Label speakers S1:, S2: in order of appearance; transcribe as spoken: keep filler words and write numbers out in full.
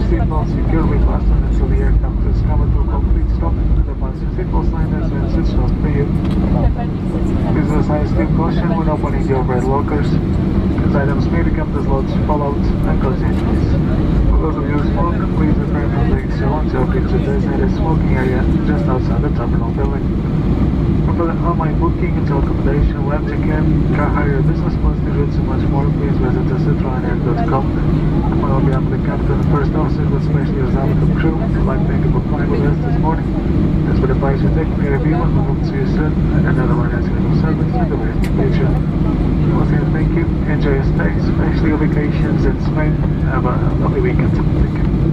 S1: seatbelt securely fastened until the aircraft has come to a complete stop. The fasten seatbelt sign has been switched off for you. Please exercise due caution when opening the overhead lockers, as items may become dislodged, fall out, and cause injuries. For those of you who smoke, please refrain from doing so until reaching the designated smoking area just outside the terminal building. For the online booking, hotel accommodation, web check-in, car hire, business class tickets, and much more, please visit us at ryanair dot com. On behalf of the captain and first officer with specially reserved of crew, I'd like to thank you for flying with us this morning. It's been a pleasure taking care of you, and we hope to see you soon at another Ryanair service in the very near future. Once again, thank you. Enjoy your stay, especially your vacations in Spain. Have a lovely weekend. Thank you.